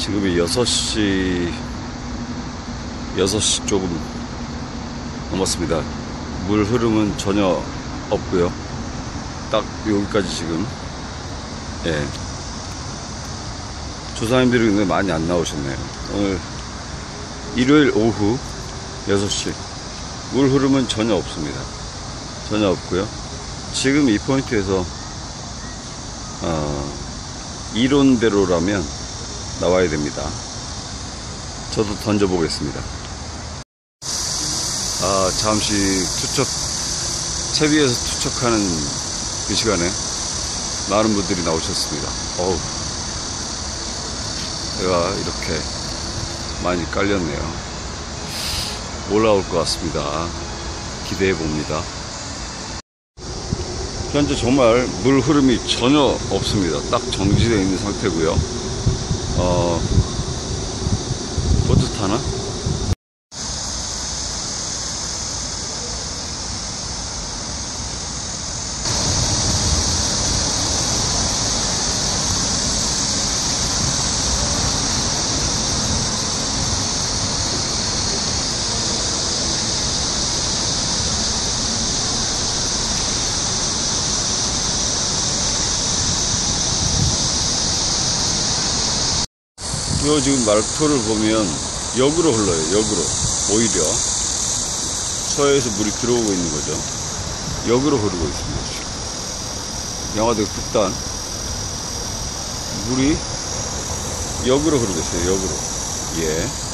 지금이 6시 조금 넘었습니다. 물 흐름은 전혀 없고요. 딱 여기까지 지금. 예. 조사님들이 근데 많이 안 나오셨네요. 오늘 일요일 오후 6시 물 흐름은 전혀 없습니다. 전혀 없고요. 지금 이 포인트에서 이론대로라면 나와야 됩니다. 저도 던져보겠습니다. 잠시 채 위에서 투척하는 그 시간에 많은 분들이 나오셨습니다. 내가 이렇게 많이 깔렸네요. 올라올 것 같습니다. 기대해 봅니다. 현재 정말 물 흐름이 전혀 없습니다. 딱 정지되어 있는 상태고요. 보트 타나? 요 지금 말토를 보면 역으로 흘러요. 역으로. 오히려 서해에서 물이 들어오고 있는 거죠. 역으로 흐르고 있습니다. 양화대 북단 물이 역으로 흐르고 있어요. 역으로. 예.